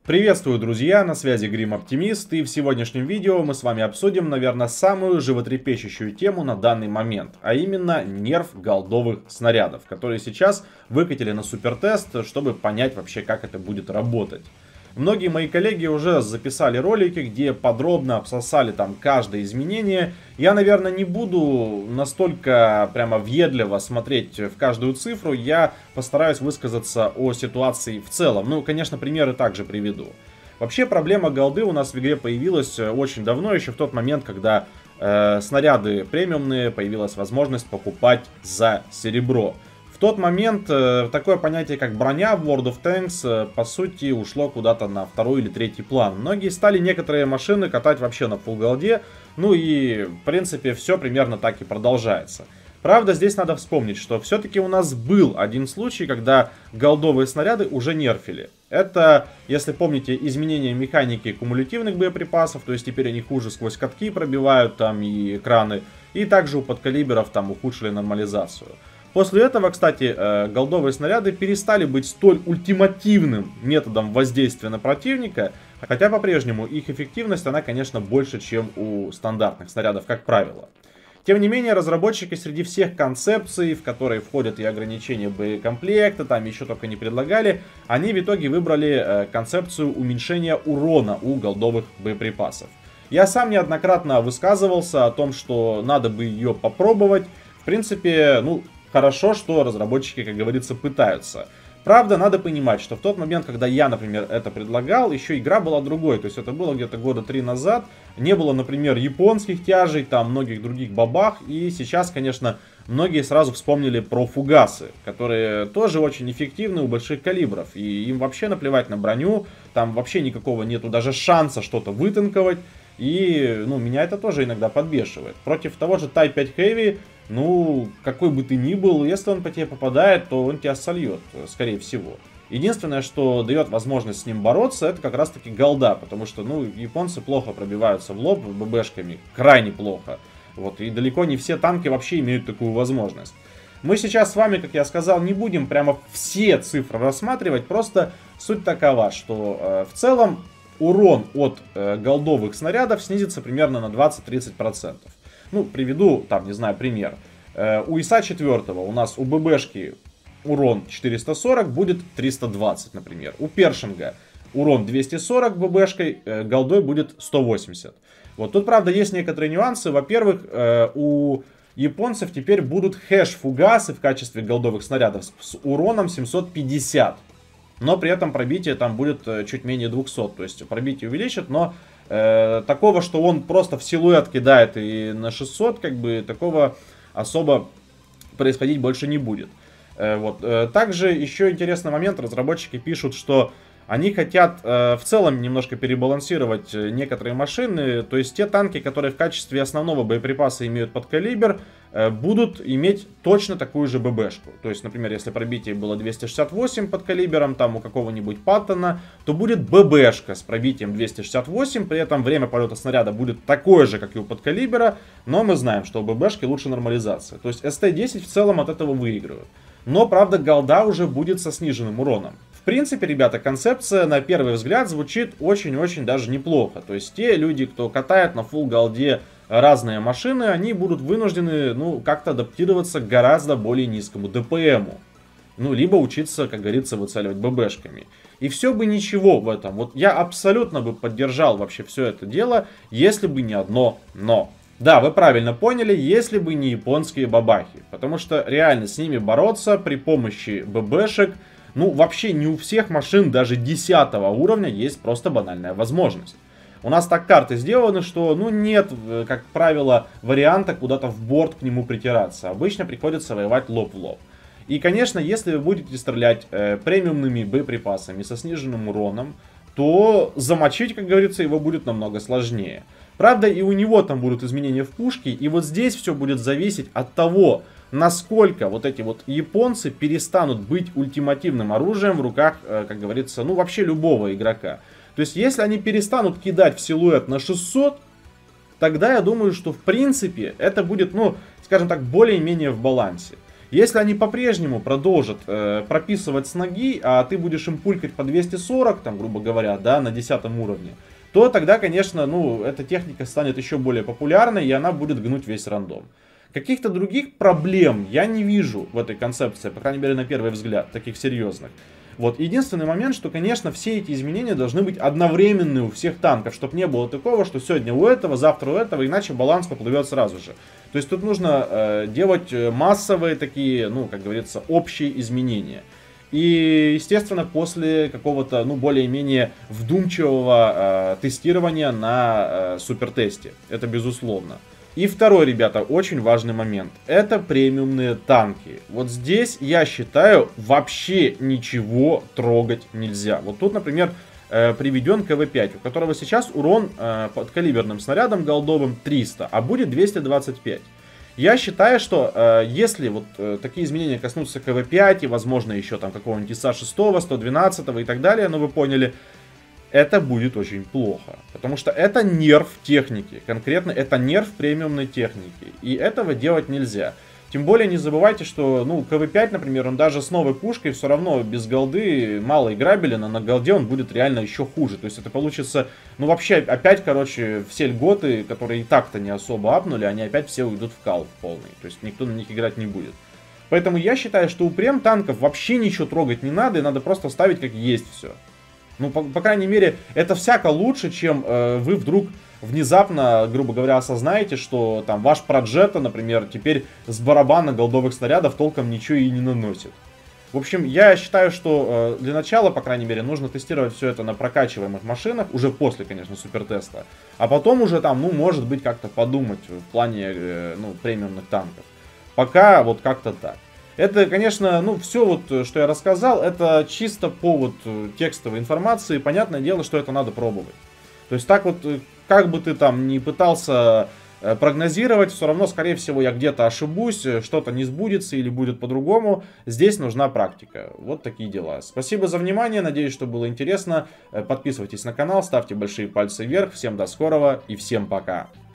Приветствую, друзья, на связи Грим Оптимист, и в сегодняшнем видео мы с вами обсудим, наверное, самую животрепещущую тему на данный момент, а именно нерф голдовых снарядов, которые сейчас выкатили на супертест, чтобы понять вообще, как это будет работать. Многие мои коллеги уже записали ролики, где подробно обсосали там каждое изменение. Я, наверное, не буду настолько прямо въедливо смотреть в каждую цифру. Я постараюсь высказаться о ситуации в целом. Ну, конечно, примеры также приведу. Вообще, проблема голды у нас в игре появилась очень давно, еще в тот момент, когда снаряды премиумные, появилась возможность покупать за серебро. В тот момент такое понятие, как броня в World of Tanks, по сути, ушло куда-то на второй или третий план. Многие стали некоторые машины катать вообще на full голде, ну и, в принципе, все примерно так и продолжается. Правда, здесь надо вспомнить, что все-таки у нас был один случай, когда голдовые снаряды уже нерфили. Это, если помните, изменение механики кумулятивных боеприпасов, то есть теперь они хуже сквозь катки пробивают там и экраны, и также у подкалиберов там ухудшили нормализацию. После этого, кстати, голдовые снаряды перестали быть столь ультимативным методом воздействия на противника, хотя по-прежнему их эффективность, она, конечно, больше, чем у стандартных снарядов, как правило. Тем не менее, разработчики среди всех концепций, в которые входят и ограничения боекомплекта, там еще только не предлагали, они в итоге выбрали концепцию уменьшения урона у голдовых боеприпасов. Я сам неоднократно высказывался о том, что надо бы ее попробовать. В принципе, ну, хорошо, что разработчики, как говорится, пытаются. Правда, надо понимать, что в тот момент, когда я, например, это предлагал, еще игра была другой. То есть это было где-то года 3 назад. Не было, например, японских тяжей, там многих других бабах. И сейчас, конечно, многие сразу вспомнили про фугасы, которые тоже очень эффективны у больших калибров. И им вообще наплевать на броню, там вообще никакого нету даже шанса что-то вытанковать. И, ну, меня это тоже иногда подбешивает. Против того же Type 5 Heavy, ну, какой бы ты ни был, если он по тебе попадает, то он тебя сольет, скорее всего. Единственное, что дает возможность с ним бороться, это как раз таки голда, потому что, ну, японцы плохо пробиваются в лоб ББшками, крайне плохо. Вот, и далеко не все танки вообще имеют такую возможность. Мы сейчас с вами, как я сказал, не будем прямо все цифры рассматривать, просто суть такова, что в целом урон от голдовых снарядов снизится примерно на 20-30%. Ну, приведу, там, не знаю, пример. У ИСа 4 у нас у ББшки урон 440 будет 320, например. У Першинга урон 240 ББшкой, голдой будет 180. Вот тут, правда, есть некоторые нюансы. Во-первых, у японцев теперь будут хэш-фугасы в качестве голдовых снарядов с уроном 750. Но при этом пробитие там будет чуть менее 200. То есть пробитие увеличит, но такого, что он просто в силуэт кидает и на 600, как бы такого особо происходить больше не будет. Вот. Также еще интересный момент. Разработчики пишут, что они хотят в целом немножко перебалансировать некоторые машины. То есть те танки, которые в качестве основного боеприпаса имеют подкалибр, будут иметь точно такую же ББшку. То есть, например, если пробитие было 268 под калибром, там у какого-нибудь Паттона, то будет ББшка с пробитием 268, при этом время полета снаряда будет такое же, как и у подкалибра, но мы знаем, что у ББшки лучше нормализация. То есть СТ-10 в целом от этого выигрывает. Но, правда, голда уже будет со сниженным уроном. В принципе, ребята, концепция на первый взгляд звучит очень-очень даже неплохо. То есть те люди, кто катает на full голде разные машины, они будут вынуждены, ну, как-то адаптироваться к гораздо более низкому ДПМу. Ну, либо учиться, как говорится, выцеливать ББшками. И все бы ничего в этом. Вот я абсолютно бы поддержал вообще все это дело, если бы не одно но. Да, вы правильно поняли, если бы не японские бабахи. Потому что реально с ними бороться при помощи ББшек, ну, вообще не у всех машин даже 10 уровня есть просто банальная возможность. У нас так карты сделаны, что, ну, нет, как правило, варианта куда-то в борт к нему притираться. Обычно приходится воевать лоб в лоб. И, конечно, если вы будете стрелять премиумными боеприпасами со сниженным уроном, то замочить, как говорится, его будет намного сложнее. Правда, и у него там будут изменения в пушке, и вот здесь все будет зависеть от того, насколько вот эти вот японцы перестанут быть ультимативным оружием в руках, как говорится, ну, вообще любого игрока. То есть, если они перестанут кидать в силуэт на 600, тогда я думаю, что в принципе это будет, ну, скажем так, более-менее в балансе. Если они по-прежнему продолжат прописывать с ноги, а ты будешь им пулькать по 240, там, грубо говоря, да, на 10 уровне, то тогда, конечно, ну, эта техника станет еще более популярной, и она будет гнуть весь рандом. Каких-то других проблем я не вижу в этой концепции, по крайней мере, на первый взгляд, таких серьезных. Вот, единственный момент, что, конечно, все эти изменения должны быть одновременны у всех танков, чтобы не было такого, что сегодня у этого, завтра у этого, иначе баланс поплывет сразу же. То есть тут нужно делать массовые такие, ну, как говорится, общие изменения. И, естественно, после какого-то, ну, более-менее вдумчивого тестирования на супертесте. Это безусловно. И второй, ребята, очень важный момент. Это премиумные танки. Вот здесь, я считаю, вообще ничего трогать нельзя. Вот тут, например, приведен КВ-5, у которого сейчас урон под калиберным снарядом голдовым 300, а будет 225. Я считаю, что если вот такие изменения коснутся КВ-5 и, возможно, еще там какого-нибудь ИСа-6, 112 и так далее, ну вы поняли, это будет очень плохо. Потому что это нерв техники. Конкретно это нерв премиумной техники. И этого делать нельзя. Тем более не забывайте, что, ну, КВ-5, например, он даже с новой пушкой все равно без голды мало играбелен, а на голде он будет реально еще хуже. То есть это получится, ну, вообще опять, короче, все льготы, которые и так-то не особо апнули, они опять все уйдут в кал полный. То есть никто на них играть не будет. Поэтому я считаю, что у прем танков вообще ничего трогать не надо, и надо просто ставить как есть все. Ну, по крайней мере, это всяко лучше, чем вы вдруг внезапно, грубо говоря, осознаете, что там ваш Проджета, например, теперь с барабана голдовых снарядов толком ничего и не наносит. В общем, я считаю, что для начала, по крайней мере, нужно тестировать все это на прокачиваемых машинах, уже после, конечно, супертеста. А потом уже там, ну, может быть, как-то подумать в плане, ну, премиумных танков. Пока вот как-то так. Это, конечно, ну, все вот, что я рассказал, это чисто по вот текстовой информации. Понятное дело, что это надо пробовать. То есть так вот, как бы ты там ни пытался прогнозировать, все равно, скорее всего, я где-то ошибусь, что-то не сбудется или будет по-другому. Здесь нужна практика. Вот такие дела. Спасибо за внимание, надеюсь, что было интересно. Подписывайтесь на канал, ставьте большие пальцы вверх. Всем до скорого и всем пока.